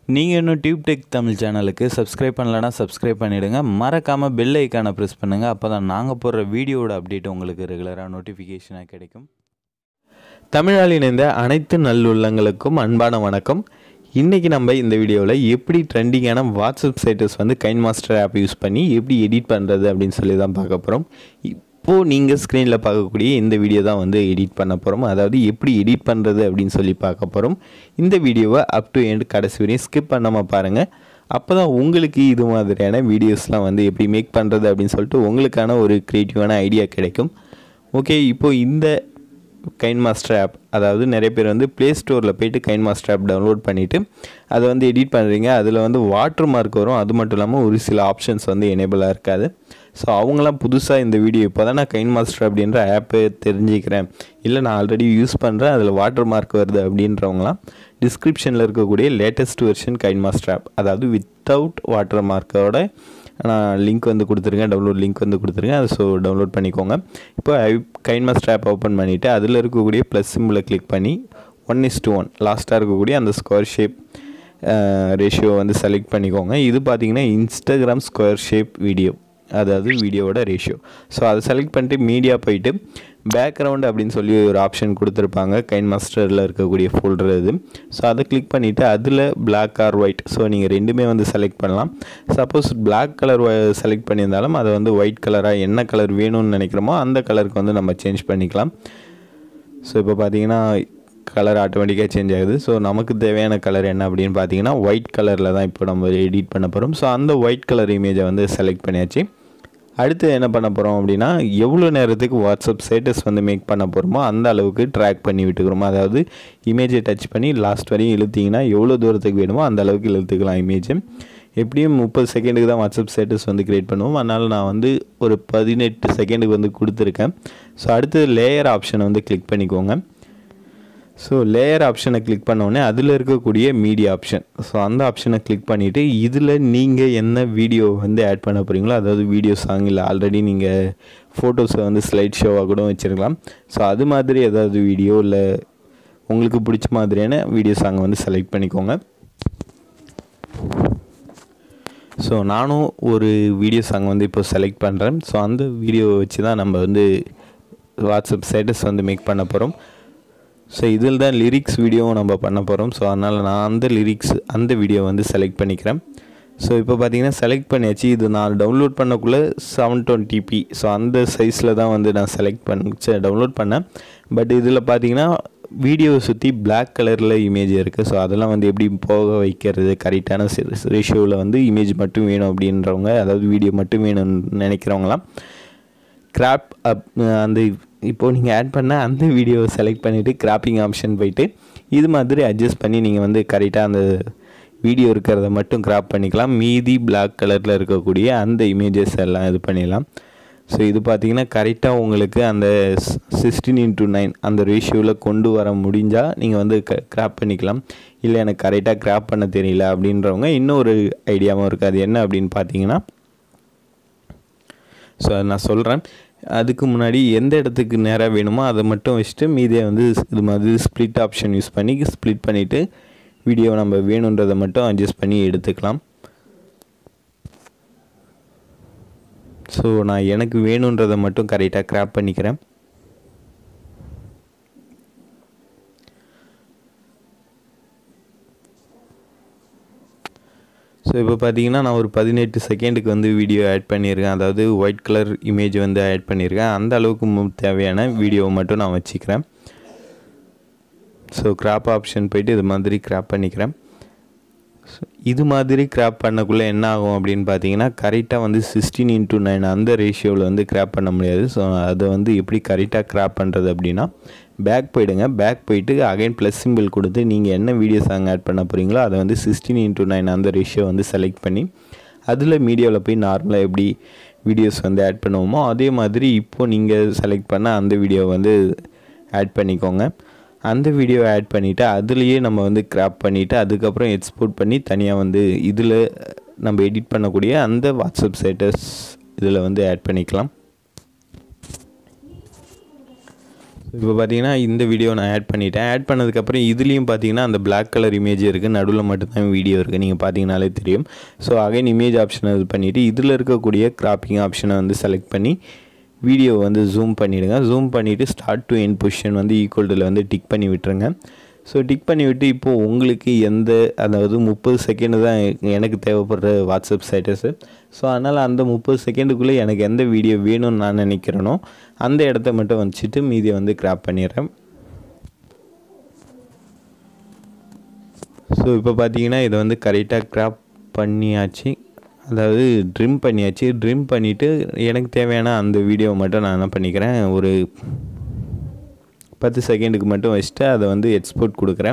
நீங்கள் இன்னும் tube tech Tamil சேனலுக்கு சப்ஸ்கிரைப் பண்ணலன்னா சப்ஸ்கிரைப் பண்ணிவிடுங்க. மறக்காமல் பெல் ஐக்கானை ப்ரெஸ் பண்ணுங்கள். அப்போ தான் நாங்கள் போடுற வீடியோட அப்டேட் உங்களுக்கு ரெகுலராக நோட்டிஃபிகேஷனாக கிடைக்கும். தமிழால் இணைந்த அனைத்து நல்லுள்ளங்களுக்கும் அன்பான வணக்கம். இன்றைக்கி நம்ம இந்த வீடியோவில் எப்படி ட்ரெண்டிங்கான வாட்ஸ்அப் ஸ்டேட்டஸ் வந்து கைன் மாஸ்டர் ஆப் யூஸ் பண்ணி எப்படி எடிட் பண்ணுறது அப்படின்னு சொல்லி தான் பார்க்க போகிறோம். இப்போது நீங்கள் ஸ்க்ரீனில் பார்க்கக்கூடிய இந்த வீடியோ தான் வந்து எடிட் பண்ண போகிறோம். அதாவது எப்படி எடிட் பண்ணுறது அப்படின்னு சொல்லி பார்க்க போகிறோம். இந்த வீடியோவை அப் டு எண்ட் கடைசி வரையும் ஸ்கிப் பண்ணாமல் பாருங்கள். அப்போ தான் உங்களுக்கு இது மாதிரியான வீடியோஸ்லாம் வந்து எப்படி மேக் பண்ணுறது அப்படின்னு சொல்லிட்டு உங்களுக்கான ஒரு க்ரியேட்டிவான ஐடியா கிடைக்கும். ஓகே, இப்போது இந்த கைன் மாஸ்டர் ஆப், அதாவது நிறைய பேர் வந்து ப்ளே ஸ்டோரில் போய்ட்டு கைன் மாஸ்டர் ஆப் டவுன்லோட் பண்ணிவிட்டு அதை வந்து எடிட் பண்ணுறீங்க. அதில் வந்து வாட்டர் மார்க் வரும். அது மட்டும் இல்லாமல் ஒரு சில ஆப்ஷன்ஸ் வந்து எனேபிளாக இருக்காது. ஸோ அவங்களாம் புதுசாக இந்த வீடியோ இப்போ தான் நான் கைன் மாஸ்டர் அப்படின்ற ஆப்பை தெரிஞ்சுக்கிறேன், இல்லை நான் ஆல்ரெடி யூஸ் பண்ணுறேன், அதில் வாட்டர் மார்க் வருது அப்படின்றவங்களாம் டிஸ்கிரிப்ஷனில் இருக்கக்கூடிய latest version KineMaster app, அதாவது வித்தவுட் வாட்டர் மார்க்கோட நான் லிங்க் வந்து கொடுத்துருக்கேன், டவுன்லோட் லிங்க் வந்து கொடுத்துருக்கேன். அதை டவுன்லோட் பண்ணிக்கோங்க. இப்போ கைன் மாஸ்டர் ஆப் ஓப்பன் பண்ணிவிட்டு அதில் இருக்கக்கூடிய ப்ளஸ் சிம்பிளை கிளிக் பண்ணி 1:1 லாஸ்ட்டாக இருக்கக்கூடிய அந்த ஸ்கொயர் ஷேப் ரேஷியோ வந்து செலக்ட் பண்ணிக்கோங்க. இது பார்த்திங்கன்னா இன்ஸ்டாகிராம் ஸ்கொயர் ஷேப் வீடியோ, அதாவது வீடியோவோட ரேஷியோ. ஸோ அதை செலக்ட் பண்ணிட்டு மீடியா போயிட்டு பேக்ரவுண்ட் அப்படின்னு சொல்லி ஒரு ஆப்ஷன் கொடுத்துருப்பாங்க கைன் மாஸ்டரில் இருக்கக்கூடிய ஃபோல்டர் இது. ஸோ அதை கிளிக் பண்ணிவிட்டு அதில் பிளாக் ஆர் ஒயிட், ஸோ நீங்கள் ரெண்டுமே வந்து செலக்ட் பண்ணலாம். சப்போஸ் பிளாக் கலர் செலக்ட் பண்ணியிருந்தாலும் அதை வந்து ஒயிட் கலராக என்ன கலர் வேணும்னு நினைக்கிறோமோ அந்த கலருக்கு வந்து நம்ம சேஞ்ச் பண்ணிக்கலாம். ஸோ இப்போ பார்த்தீங்கன்னா கலர் ஆட்டோமேட்டிக்காக சேஞ்ச் ஆகுது. ஸோ நமக்கு தேவையான கலர் என்ன அப்படின்னு பார்த்தீங்கன்னா ஒயிட் கலரில் தான் இப்போ நம்ம எடிட் பண்ண போகிறோம். ஸோ அந்த ஒயிட் கலர் இமேஜை வந்து செலக்ட் பண்ணியாச்சு. அடுத்து என்ன பண்ண போகிறோம் அப்படின்னா, எவ்வளோ நேரத்துக்கு வாட்ஸ்அப் ஸ்டேட்டஸ் வந்து மேக் பண்ண போகிறோமோ அந்த அளவுக்கு ட்ராக் பண்ணி விட்டுக்கிறோமோ. அதாவது இமேஜை டச் பண்ணி லாஸ்ட் வரையும் இழுத்திங்கன்னா எவ்வளோ தூரத்துக்கு வேணுமோ அந்த அளவுக்கு இழுத்துக்கலாம் இமேஜ். எப்படியும் 30 செகண்டுக்கு தான் வாட்ஸ்அப் ஸ்டேட்டஸ் வந்து க்ரியேட் பண்ணுவோம். அதனால் நான் வந்து ஒரு 18 செகண்டுக்கு வந்து கொடுத்துருக்கேன். ஸோ அடுத்து லேயர் ஆப்ஷனை வந்து கிளிக் பண்ணிக்கோங்க. ஸோ லேயர் ஆப்ஷனை கிளிக் பண்ணோடனே அதில் இருக்கக்கூடிய மீடியா ஆப்ஷன், ஸோ அந்த ஆப்ஷனை கிளிக் பண்ணிவிட்டு இதில் நீங்கள் என்ன வீடியோ வந்து ஆட் பண்ண போகிறீங்களோ, அதாவது வீடியோ சாங் இல்லை ஆல்ரெடி நீங்கள் ஃபோட்டோஸை வந்து ஸ்லைட் ஷோவாக கூட வச்சுருக்கலாம். ஸோ அது மாதிரி ஏதாவது வீடியோ இல்லை உங்களுக்கு பிடிச்ச மாதிரியான வீடியோ சாங்கை வந்து செலக்ட் பண்ணிக்கோங்க. ஸோ நானும் ஒரு வீடியோ சாங் வந்து இப்போ செலக்ட் பண்ணுறேன். ஸோ அந்த வீடியோவை வச்சு தான் நம்ம வந்து வாட்ஸ்அப் ஸ்டேட்டஸ் வந்து மேக் பண்ண போகிறோம். ஸோ இதில் தான் லிரிக்ஸ் வீடியோவும் நம்ம பண்ண போகிறோம். ஸோ அதனால் நான் அந்த வீடியோ வந்து செலக்ட் பண்ணிக்கிறேன். ஸோ இப்போ பார்த்தீங்கன்னா செலக்ட் பண்ணியாச்சு. இது நான் டவுன்லோட் பண்ணக்குள்ளே 720p, ஸோ அந்த சைஸில் தான் வந்து நான் டவுன்லோட் பண்ணேன். பட் இதில் பார்த்தீங்கன்னா வீடியோவை சுற்றி பிளாக் கலரில் இமேஜ் இருக்குது. ஸோ அதெல்லாம் வந்து எப்படி போக வைக்கிறது, கரெக்டான ரேஷியோவில் வந்து இமேஜ் மட்டும் வேணும் அப்படின்றவங்க, அதாவது வீடியோ மட்டும் வேணும்னு நினைக்கிறவங்களாம் கிராப் அப் அந்த இப்போது நீங்கள் ஆட் பண்ண அந்த வீடியோவை செலக்ட் பண்ணிவிட்டு கிராப்பிங் ஆப்ஷன் போயிட்டு இது மாதிரி அட்ஜஸ்ட் பண்ணி நீங்கள் வந்து கரெக்டாக அந்த வீடியோ இருக்கிறத மட்டும் கிராப் பண்ணிக்கலாம். மீதி பிளாக் கலரில் இருக்கக்கூடிய அந்த இமேஜஸ் எல்லாம் இது பண்ணிடலாம். ஸோ இது பார்த்திங்கன்னா கரெக்டாக உங்களுக்கு அந்த 16:9 அந்த ரேஷியோவில் கொண்டு வர முடிஞ்சால் நீங்கள் வந்து கிராப் பண்ணிக்கலாம். இல்லை எனக்கு கரெக்டாக கிராப் பண்ண தெரியல அப்படின்றவங்க இன்னொரு ஐடியாவும் இருக்குது. அது என்ன அப்படின்னு பார்த்தீங்கன்னா, ஸோ அதை நான் சொல்கிறேன். அதுக்கு முன்னாடி எந்த இடத்துக்கு நேராக வேணுமோ அதை மட்டும் வச்சுட்டு மீதியை வந்து இது மாதிரி ஸ்ப்ளிட் ஆப்ஷன் யூஸ் பண்ணி ஸ்ப்ளிட் பண்ணிவிட்டு வீடியோ நம்ம வேணுன்றதை மட்டும் அட்ஜஸ்ட் பண்ணி எடுத்துக்கலாம். ஸோ நான் எனக்கு வேணுன்றதை மட்டும் கரெக்டாக கிராப் பண்ணிக்கிறேன். ஸோ இப்போ பார்த்தீங்கன்னா நான் ஒரு 18 செகண்டுக்கு வந்து வீடியோ ஆட் பண்ணியிருக்கேன், அதாவது ஒயிட் கலர் இமேஜ் வந்து ஆட் பண்ணியிருக்கேன். அந்த அளவுக்கு தேவையான வீடியோவை மட்டும் நான் வச்சுக்கிறேன். ஸோ கிராப் ஆப்ஷன் போய்ட்டு இது மாதிரி கிராப் பண்ணிக்கிறேன். ஸோ இது மாதிரி கிராப் பண்ணக்குள்ளே என்ன ஆகும் அப்படின்னு பார்த்தீங்கன்னா கரெக்டாக வந்து 16:9 அந்த ரேஷியோவில் வந்து கிராப் பண்ண முடியாது. ஸோ அதை வந்து எப்படி கரெக்டாக கிராப் பண்ணுறது அப்படின்னா, பேக் போயிடுங்க. பேக் போயிட்டு அகைன் ப்ளஸ் சிம்பிள் கொடுத்து நீங்கள் என்ன வீடியோ சாங் ஆட் பண்ண போகிறீங்களோ அதை வந்து 16:9 அந்த ரேஷியோ வந்து செலக்ட் பண்ணி அதில் மீடியாவில் போய் நார்மலாக எப்படி வீடியோஸ் வந்து ஆட் பண்ணுவோமோ அதே மாதிரி இப்போது நீங்கள் செலக்ட் பண்ண அந்த வீடியோ வந்து ஆட் பண்ணிக்கோங்க. அந்த வீடியோ ஆட் பண்ணிவிட்டு அதுலேயே நம்ம வந்து கிராப் பண்ணிவிட்டு அதுக்கப்புறம் எக்ஸ்போர்ட் பண்ணி தனியாக வந்து இதில் நம்ம எடிட் பண்ணக்கூடிய அந்த வாட்ஸ்அப் ஸ்டேட்டஸ் இதில் வந்து ஆட் பண்ணிக்கலாம். இப்போ பார்த்தீங்கன்னா இந்த வீடியோ நான் ஆட் பண்ணிட்டேன். ஆட் பண்ணதுக்கப்புறம் இதுலேயும் பார்த்தீங்கன்னா அந்த பிளாக் கலர் இமேஜ் இருக்குது, நடுவில் மட்டும்தான் வீடியோ இருக்குது, நீங்கள் பார்த்தீங்கனாலே தெரியும். ஸோ அகைன் இமேஜ் ஆப்ஷனை இது பண்ணிவிட்டு இதில் இருக்கக்கூடிய கிராப்பிங் ஆப்ஷனை வந்து செலக்ட் பண்ணி வீடியோ வந்து ஜூம் பண்ணிவிடுங்க. ஜூம் பண்ணிவிட்டு ஸ்டார்ட் டு எண்ட் பொசிஷன் வந்து ஈக்குவல்டில் வந்து டிக் பண்ணி விட்டுருங்க. ஸோ டிக் பண்ணிவிட்டு இப்போது உங்களுக்கு அதாவது 30 செகண்டு தான் எனக்கு தேவைப்படுற வாட்ஸ்அப் ஸ்டேட்டஸு. ஸோ அதனால் அந்த 30 செகண்டுக்குள்ளே எனக்கு எந்த வீடியோ வேணும்னு நான் நினைக்கிறேனோ அந்த இடத்த மட்டும் வச்சுட்டு மீதியை வந்து கிராப் பண்ணிடுறேன். ஸோ இப்போ பார்த்தீங்கன்னா இதை வந்து கரெக்டாக கிராப் பண்ணியாச்சு, அதாவது ட்ரிம் பண்ணியாச்சு. ட்ரிம் பண்ணிவிட்டு எனக்கு தேவையான அந்த வீடியோவை மட்டும் நான் என்ன பண்ணிக்கிறேன், ஒரு 10 செகண்டுக்கு மட்டும் வச்சுட்டு அதை வந்து எக்ஸ்போர்ட் கொடுக்குறேன்.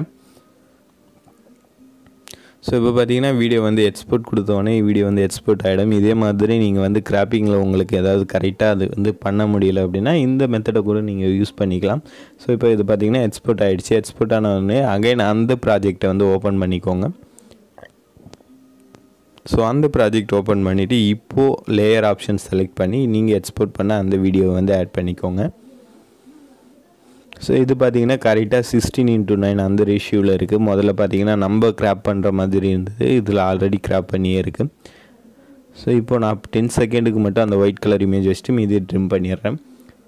ஸோ இப்போ பார்த்தீங்கன்னா வீடியோ வந்து எக்ஸ்போர்ட் கொடுத்தோடனே வீடியோ வந்து எக்ஸ்போர்ட் ஆகிடும். இதே மாதிரி நீங்கள் வந்து கிராப்பிங்கில் உங்களுக்கு ஏதாவது கரெக்டாக அது வந்து பண்ண முடியல அப்படின்னா இந்த மெத்தடை கூட நீங்கள் யூஸ் பண்ணிக்கலாம். ஸோ இப்போ இது பார்த்தீங்கன்னா எக்ஸ்போர்ட் ஆகிடுச்சு. எக்ஸ்போர்ட் ஆனவுடனே அகைன் அந்த ப்ராஜெக்டை வந்து ஓப்பன் பண்ணிக்கோங்க. ஸோ அந்த ப்ராஜெக்ட் ஓப்பன் பண்ணிவிட்டு இப்போது லேயர் ஆப்ஷன் செலக்ட் பண்ணி நீங்கள் எக்ஸ்போர்ட் பண்ண அந்த வீடியோவை வந்து ஆட் பண்ணிக்கோங்க. ஸோ இது பார்த்தீங்கன்னா கரெக்டாக 16:9 அந்த ரேஷியோவில் இருக்குது. முதல்ல பார்த்தீங்கன்னா நம்ம கிராப் பண்ணுற மாதிரி இருந்தது, இதில் ஆல்ரெடி கிராப் பண்ணியே இருக்குது. ஸோ இப்போ நான் 10 செகண்டுக்கு மட்டும் அந்த ஒயிட் கலர் இமேஜ் வச்சுட்டு மீதி ட்ரிம் பண்ணிடுறேன்.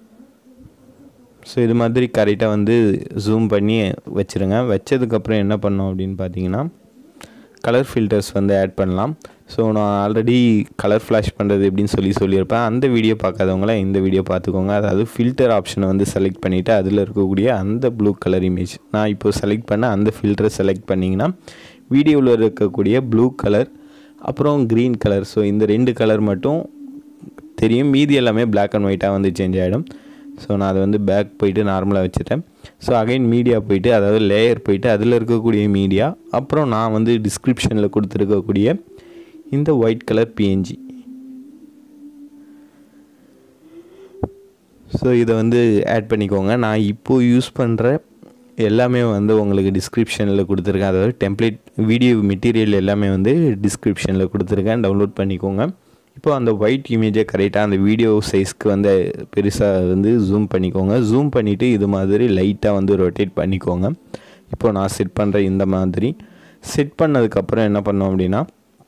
ஸோ இது மாதிரி கரெக்டாக வந்து ஜூம் பண்ணி வச்சுருங்க. வச்சதுக்கப்புறம் என்ன பண்ணோம் அப்படின்னு பார்த்தீங்கன்னா கலர் ஃபில்டர்ஸ் வந்து ஆட் பண்ணலாம். ஸோ நான் ஆல்ரெடி கலர் ஃப்ளாஷ் பண்ணுறது எப்படின்னு சொல்லியிருப்பேன். அந்த வீடியோ பார்க்காதவங்களாம் இந்த வீடியோ பார்த்துக்கோங்க. அதாவது ஃபில்டர் ஆப்ஷனை வந்து செலக்ட் பண்ணிவிட்டு அதில் இருக்கக்கூடிய அந்த ப்ளூ கலர் இமேஜ் நான் இப்போ செலக்ட் பண்ண அந்த ஃபில்டரை செலக்ட் பண்ணிங்கன்னா வீடியோவில் இருக்கக்கூடிய ப்ளூ கலர் அப்புறம் க்ரீன் கலர், ஸோ இந்த 2 கலர் மட்டும் தெரியும், மீதி எல்லாமே பிளாக் அண்ட் ஒயிட்டாக வந்து சேஞ்ச் ஆகிடும். ஸோ நான் அதை வந்து பேக் போயிட்டு நார்மலாக வச்சுட்டேன். ஸோ அகைன் மீடியா போயிட்டு, அதாவது லேயர் போயிட்டு அதில் இருக்கக்கூடிய மீடியா, அப்புறம் நான் வந்து டிஸ்கிரிப்ஷனில் கொடுத்துருக்கக்கூடிய இந்த ஒயிட் கலர் பிஎன்ஜி. ஸோ இதை வந்து ஆட் பண்ணிக்கோங்க. நான் இப்போது யூஸ் பண்ணுற எல்லாமே வந்து உங்களுக்கு டிஸ்கிரிப்ஷனில் கொடுத்துருக்கேன், அதாவது டெம்ப்ளேட் வீடியோ மெட்டீரியல் எல்லாமே வந்து டிஸ்கிரிப்ஷனில் கொடுத்துருக்கேன், டவுன்லோட் பண்ணிக்கோங்க. இப்போ அந்த ஒயிட் இமேஜை கரெக்டாக அந்த வீடியோ சைஸ்க்கு வந்து பெருசாக வந்து ஜூம் பண்ணிக்கோங்க. ஜூம் பண்ணிவிட்டு இது மாதிரி லைட்டாக வந்து ரொட்டேட் பண்ணிக்கோங்க. இப்போ நான் செட் பண்ணுற இந்த மாதிரி செட் பண்ணதுக்கப்புறம் என்ன பண்ணோம் அப்படின்னா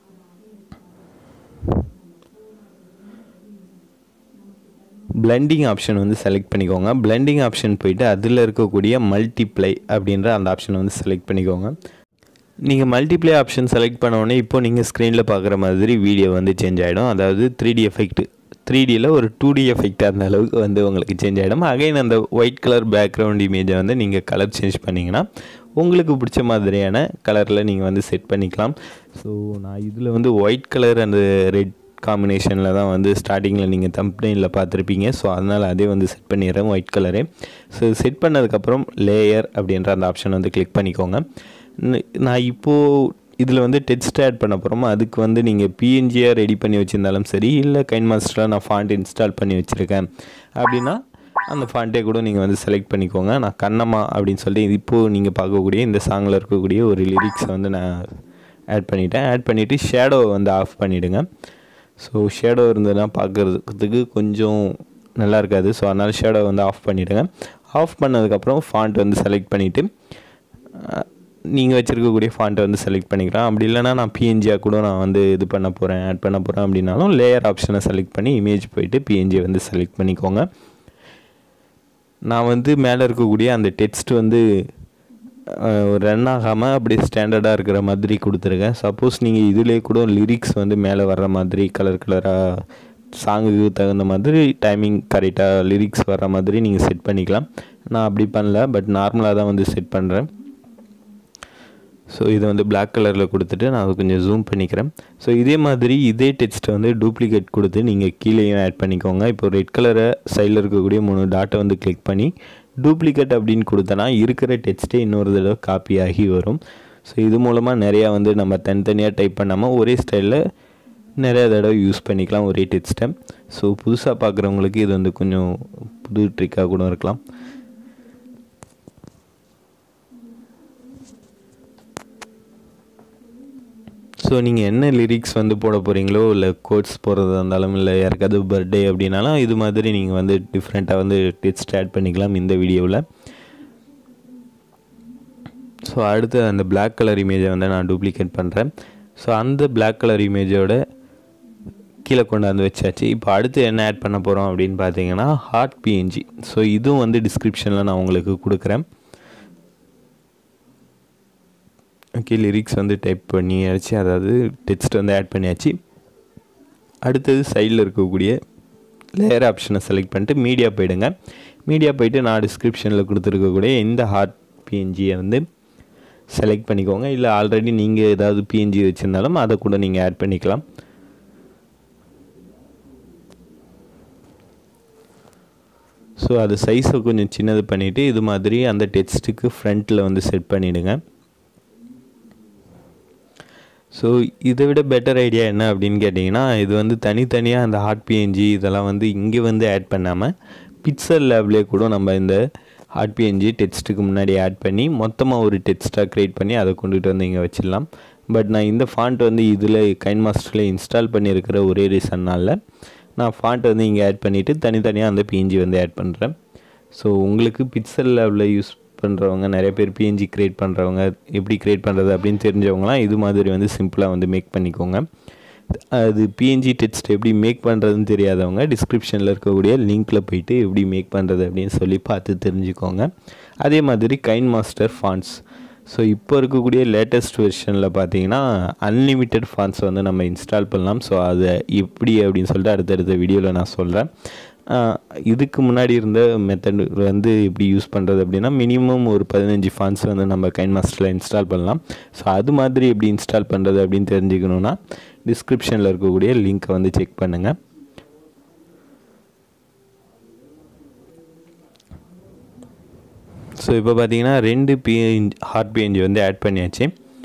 பிளெண்டிங் ஆப்ஷன் வந்து செலக்ட் பண்ணிக்கோங்க. பிளெண்டிங் ஆப்ஷன் போயிட்டு அதில் இருக்கக்கூடிய மல்டிப்ளை அப்படின்ற அந்த ஆப்ஷனை வந்து செலக்ட் பண்ணிக்கோங்க. நீங்கள் மல்டிப்ளே ஆப்ஷன் செலக்ட் பண்ணோடனே இப்போது நீங்கள் ஸ்க்ரீனில் பார்க்குற மாதிரி வீடியோ வந்து சேஞ்ச் ஆகிடும். அதாவது 3D எஃபெக்ட், 3Dயில் ஒரு 2D எஃபெக்ட் அந்த அளவுக்கு வந்து உங்களுக்கு சேஞ்ச் ஆகிடும். அகைன் அந்த ஒயிட் கலர் பேக்ரவுண்ட் இமேஜை வந்து நீங்கள் கலர் சேஞ்ச் பண்ணிங்கன்னா உங்களுக்கு பிடிச்ச மாதிரியான கலரில் நீங்கள் வந்து செட் பண்ணிக்கலாம். ஸோ நான் இதில் வந்து ஒயிட் கலர் அந்த ரெட் காம்பினேஷனில் தான் வந்து ஸ்டார்டிங்கில் நீங்கள் தம்ப்நெயிலில் பார்த்துருப்பீங்க. ஸோ அதனால் அதே வந்து செட் பண்ணிடுறேன் ஒயிட் கலரே. ஸோ செட் பண்ணதுக்கப்புறம் லேயர் அப்படின்ற அந்த ஆப்ஷன் வந்து கிளிக் பண்ணிக்கோங்க. நான் இப்போது இதில் வந்து டெக்ஸ்ட் ஆட் பண்ண போகிறோமோ அதுக்கு வந்து நீங்கள் பிஎன்ஜியாக ரெடி பண்ணி வச்சுருந்தாலும் சரி, இல்லை கைன் மாஸ்டரில் நான் ஃபாண்ட் இன்ஸ்டால் பண்ணி வச்சுருக்கேன் அப்படின்னா அந்த ஃபாண்ட்டே கூட நீங்கள் வந்து செலக்ட் பண்ணிக்கோங்க. நான் கண்ணம்மா அப்படின்னு சொல்லிட்டு இப்போது நீங்கள் பார்க்கக்கூடிய இந்த சாங்கில் இருக்கக்கூடிய ஒரு லிரிக்ஸை வந்து நான் ஆட் பண்ணிட்டேன். ஆட் பண்ணிவிட்டு ஷேடோவை வந்து ஆஃப் பண்ணிவிடுங்க. ஸோ ஷேடோ இருந்ததுன்னா பார்க்குறதுக்கு கொஞ்சம் நல்லா இருக்காது. ஸோ அதனால் ஷேடோ வந்து ஆஃப் பண்ணிவிடுங்க. ஆஃப் பண்ணதுக்கப்புறம் ஃபாண்ட் வந்து செலக்ட் பண்ணிவிட்டு நீங்கள் வச்சுருக்கக்கூடிய ஃபாண்ட்டை வந்து செலக்ட் பண்ணிக்கலாம். அப்படி இல்லைனா நான் பிஎன்ஜியாக கூட நான் வந்து இது பண்ண போகிறேன், ஆட் பண்ண போகிறேன் அப்படின்னாலும் லேயர் ஆப்ஷனை செலக்ட் பண்ணி இமேஜ் போயிட்டு பிஎன்ஜியை வந்து செலக்ட் பண்ணிக்கோங்க. நான் வந்து மேலே இருக்கக்கூடிய அந்த டெக்ஸ்ட் வந்து ரன் ஆகாமல் அப்படி ஸ்டாண்டர்டாக இருக்கிற மாதிரி கொடுத்துருக்கேன். சப்போஸ் நீங்கள் இதிலே கூட லிரிக்ஸ் வந்து மேலே வர்ற மாதிரி கலர் கலராக சாங்குக்கு தகுந்த மாதிரி டைமிங் கரெக்டாக லிரிக்ஸ் வர்ற மாதிரி நீங்கள் செட் பண்ணிக்கலாம். நான் அப்படி பண்ணல, பட் நார்மலாக தான் வந்து செட் பண்ணுறேன். ஸோ இதை வந்து பிளாக் கலரில் கொடுத்துட்டு நான் அதை கொஞ்சம் ஜூம் பண்ணிக்கிறேன். ஸோ இதே மாதிரி இதே டெக்ஸ்ட்டை வந்து டூப்ளிகேட் கொடுத்து நீங்கள் கீழேயும் ஆட் பண்ணிக்கோங்க. இப்போ ரெட் கலரை சைடில் இருக்கக்கூடிய 3 டாட்டை வந்து கிளிக் பண்ணி டூப்ளிகேட் அப்படின்னு கொடுத்தனா இருக்கிற டெக்ஸ்ட்டே இன்னொரு தடவை காப்பி ஆகி வரும். ஸோ இது மூலமாக நிறையா வந்து நம்ம தனித்தனியாக டைப் பண்ணாமல் ஒரே ஸ்டைலில் நிறையா தடவை யூஸ் பண்ணிக்கலாம் ஒரே டெக்ஸ்ட்டை. ஸோ புதுசாக பார்க்குறவங்களுக்கு இது வந்து கொஞ்சம் புது ட்ரிக்காக கூட இருக்கலாம். ஸோ நீங்கள் என்ன லிரிக்ஸ் வந்து போட போகிறீங்களோ இல்லை கோட்ஸ் போடுறதா இருந்தாலும் இல்லை யாருக்காவது பர்த்டே அப்படின்னாலும் இது மாதிரி நீங்கள் வந்து டிஃப்ரெண்ட்டாக வந்து டெக்ஸ்ட் ஆட் பண்ணிக்கலாம் இந்த வீடியோவில். ஸோ அடுத்து அந்த பிளாக் கலர் இமேஜை வந்து நான் டூப்ளிகேட் பண்ணுறேன். ஸோ அந்த பிளாக் கலர் இமேஜோட கீழே கொண்டாந்து வச்சாச்சு. இப்போ அடுத்து என்ன ஆட் பண்ண போகிறோம் அப்படின்னு பார்த்தீங்கன்னா ஹார்ட் பிஎன்ஜி. ஸோ இதுவும் வந்து டிஸ்கிரிப்ஷனில் நான் உங்களுக்கு கொடுக்குறேன். ஓகே, லிரிக்ஸ் வந்து டைப் பண்ணியாச்சு, அதாவது டெக்ஸ்ட் வந்து ஆட் பண்ணியாச்சு. அடுத்தது சைடில் இருக்கக்கூடிய லேயர் ஆப்ஷனை செலக்ட் பண்ணிட்டு மீடியா போயிடுங்க. மீடியா போயிட்டு நான் டிஸ்கிரிப்ஷனில் கொடுத்துருக்கக்கூடிய இந்த ஹார்ட் பிஎன்ஜியை வந்து செலக்ட் பண்ணிக்கோங்க. இல்லை ஆல்ரெடி நீங்கள் ஏதாவது பிஎன்ஜி வச்சுருந்தாலும் அதை கூட நீங்கள் ஆட் பண்ணிக்கலாம். ஸோ அது சைஸை கொஞ்சம் சின்னது பண்ணிவிட்டு இது மாதிரி அந்த டெக்ஸ்ட்டுக்கு ஃப்ரண்ட்டில் வந்து செட் பண்ணிவிடுங்க. ஸோ இதை விட பெட்டர் ஐடியா என்ன அப்படின்னு கேட்டிங்கன்னா, இது வந்து தனித்தனியாக அந்த ஹார்ட் பிஎன்ஜி இதெல்லாம் வந்து இங்கே வந்து ஆட் பண்ணாமல் பிக்சல் லேப்லேயே கூட நம்ம இந்த ஹார்ட் பிஎன்ஜி டெக்ஸ்ட்டுக்கு முன்னாடி ஆட் பண்ணி மொத்தமாக ஒரு டெக்ஸ்ட்டாக க்ரியேட் பண்ணி அதை கொண்டுட்டு வந்து இங்கே வச்சிடலாம். பட் நான் இந்த ஃபாண்ட் வந்து இதில் கைன்மாஸ்டரில் இன்ஸ்டால் பண்ணியிருக்கிற ஒரே ரீசன்னால் நான் ஃபாண்ட் வந்து இங்கே ஆட் பண்ணிவிட்டு தனித்தனியாக அந்த பிஎன்ஜி வந்து ஆட் பண்ணுறேன். ஸோ உங்களுக்கு பிக்சல் லேபில் யூஸ் பண்ணுறவங்க நிறைய பேர் பிஎன்ஜி க்ரியேட் பண்ணுறவங்க எப்படி க்ரியேட் பண்ணுறது அப்படின்னு தெரிஞ்சவங்களாம் இது மாதிரி வந்து சிம்பிளாக வந்து மேக் பண்ணிக்கோங்க. அது பிஎன்ஜி டெக்ஸ்ட் எப்படி மேக் பண்ணுறதுன்னு தெரியாதவங்க டிஸ்கிரிப்ஷனில் இருக்கக்கூடிய லிங்க்கில் போயிட்டு எப்படி மேக் பண்ணுறது அப்படின்னு சொல்லி பார்த்து தெரிஞ்சுக்கோங்க. அதே மாதிரி கைன்மாஸ்டர் ஃபாண்ட்ஸ். ஸோ இப்போ இருக்கக்கூடிய லேட்டஸ்ட் வெர்ஷனில் பார்த்தீங்கன்னா அன்லிமிட்டெட் ஃபாண்ட்ஸ் வந்து நம்ம இன்ஸ்டால் பண்ணலாம். ஸோ அது எப்படி அப்படின்னு சொல்லிட்டு அடுத்தடுத்த வீடியோவில் நான் சொல்கிறேன். இதுக்கு முன்னாடி இருந்த மெத்தட் வந்து எப்படி யூஸ் பண்ணுறது அப்படின்னா மினிமம் ஒரு 15 ஃபாண்ட்ஸ் வந்து நம்ம கைன்மாஸ்டரில் இன்ஸ்டால் பண்ணலாம். ஸோ அது மாதிரி எப்படி இன்ஸ்டால் பண்ணுறது அப்படின்னு தெரிஞ்சுக்கணுன்னா டிஸ்கிரிப்ஷனில் இருக்கக்கூடிய லிங்க்கை வந்து செக் பண்ணுங்கள். ஸோ இப்போ பார்த்தீங்கன்னா 2 ஹார்ட் பிஎன்ஜி வந்து ஆட் பண்ணியாச்சு.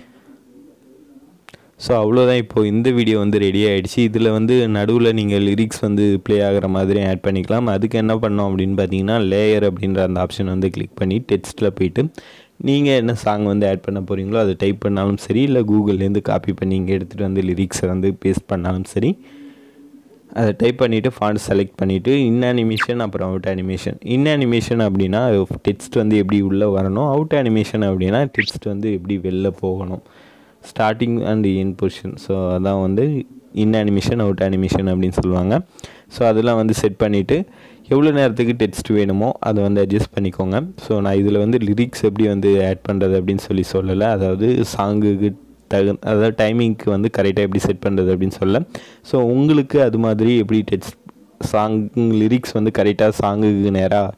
ஸோ அவ்வளோதான். இப்போது இந்த வீடியோ வந்து ரெடி ஆகிடுச்சு. இதில் வந்து நடுவில் நீங்கள் லிரிக்ஸ் வந்து ப்ளே ஆகிற மாதிரி ஆட் பண்ணிக்கலாம். அதுக்கு என்ன பண்ணோம் அப்படின்னு பார்த்தீங்கன்னா லேயர் அப்படின்ற அந்த ஆப்ஷன் வந்து கிளிக் பண்ணி டெக்ஸ்ட்டில் போய்ட்டு நீங்கள் என்ன சாங் வந்து ஆட் பண்ண போகிறீங்களோ அதை டைப் பண்ணாலும் சரி, இல்லை கூகுள்லேருந்து காப்பி பண்ணி இங்கே எடுத்துகிட்டு வந்து லிரிக்ஸை வந்து பேஸ்ட் பண்ணாலும் சரி, அதை டைப் பண்ணிவிட்டு ஃபாண்ட் செலக்ட் பண்ணிவிட்டு இன் அனிமேஷன் அப்புறம் அவுட் அனிமேஷன். இன் அனிமேஷன் அப்படின்னா டெக்ஸ்ட் வந்து எப்படி உள்ளே வரணும், அவுட் அனிமேஷன் அப்படின்னா டெக்ஸ்ட் வந்து எப்படி வெளில போகணும், starting and end position. So அதான் வந்து இன் அனிமேஷன் அவுட் அனிமேஷன் அப்படின்னு சொல்லுவாங்க. ஸோ அதெல்லாம் வந்து செட் பண்ணிவிட்டு எவ்வளோ நேரத்துக்கு டெக்ஸ்ட் வேணுமோ அதை வந்து அட்ஜஸ்ட் பண்ணிக்கோங்க. ஸோ நான் இதில் வந்து லிரிக்ஸ் எப்படி வந்து ஆட் பண்ணுறது அப்படின்னு சொல்லலை, அதாவது சாங்குக்கு அதாவது டைமிங்க்கு வந்து கரெக்டாக எப்படி செட் பண்ணுறது அப்படின்னு சொல்ல. ஸோ உங்களுக்கு அது மாதிரி எப்படி டெக்ஸ்ட் சாங் லிரிக்ஸ் வந்து கரெக்டாக சாங்குக்கு நேராக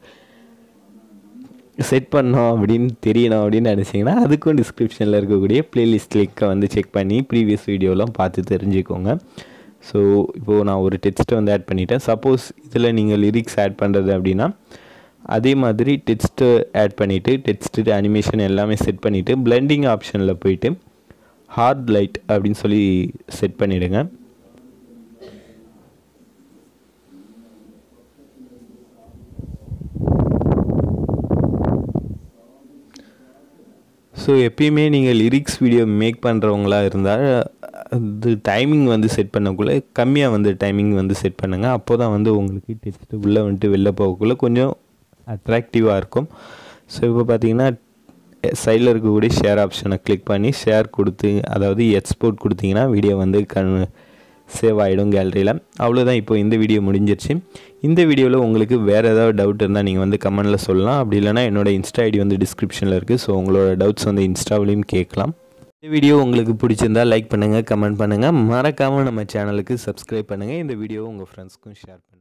செட் பண்ணோம் அப்படின்னு தெரியணும் அப்படின்னு நினச்சிங்கன்னா அதுக்கும் டிஸ்கிரிப்ஷனில் இருக்கக்கூடிய ப்ளேலிஸ்ட் லிங்க்கை வந்து செக் பண்ணி ப்ரீவியஸ் வீடியோலாம் பார்த்து தெரிஞ்சுக்கோங்க. ஸோ இப்போது நான் ஒரு டெக்ஸ்ட்டை வந்து ஆட் பண்ணிட்டேன். சப்போஸ் இதில் நீங்கள் லிரிக்ஸ் ஆட் பண்ணுறது அப்படின்னா அதே மாதிரி டெக்ஸ்ட்டு ஆட் பண்ணிவிட்டு டெக்ஸ்ட்டு அனிமேஷன் எல்லாமே செட் பண்ணிவிட்டு பிளெண்டிங் ஆப்ஷனில் போயிட்டு ஹார்ட் லைட் அப்படின்னு சொல்லி செட் பண்ணிவிடுங்க. ஸோ எப்பயுமே நீங்கள் லிரிக்ஸ் வீடியோ மேக் பண்ணுறவங்களா இருந்தால் அது டைமிங் வந்து செட் பண்ணக்குள்ளே கம்மியாக வந்து டைமிங் வந்து செட் பண்ணுங்கள். அப்போ தான் வந்து உங்களுக்கு டெக்ஸ்ட்டு உள்ளே வந்துட்டு வெளில போகக்குள்ளே கொஞ்சம் அட்ராக்டிவாக இருக்கும். ஸோ இப்போ பார்த்தீங்கன்னா சைடில் இருக்கக்கூடிய ஷேர் ஆப்ஷனை கிளிக் பண்ணி ஷேர் கொடுத்து, அதாவது எக்ஸ்போர்ட் கொடுத்தீங்கன்னா வீடியோ வந்து சேவ் ஆகிடும் கேலரியில். அவ்வளோதான். இப்போ இந்த வீடியோ முடிஞ்சிருச்சு. இந்த வீடியோவில் உங்களுக்கு வேறு ஏதாவது டவுட் இருந்தால் நீங்கள் வந்து கமெண்டில் சொல்லலாம். அப்படி இல்லைனா என்னோடய இன்ஸ்டா ஐடி வந்து டிஸ்கிரிப்ஷனில் இருக்குது. ஸோ உங்களோட டவுட்ஸ் வந்து இன்ஸ்டாவிலையும் கேட்கலாம். இந்த வீடியோ உங்களுக்கு பிடிச்சிருந்தால் லைக் பண்ணுங்கள், கமெண்ட் பண்ணுங்கள், மறக்காமல் நம்ம சேனலுக்கு சப்ஸ்கிரைப் பண்ணுங்கள். இந்த வீடியோவை உங்கள் ஃப்ரெண்ட்ஸ்க்கும் ஷேர் பண்ணுங்கள்.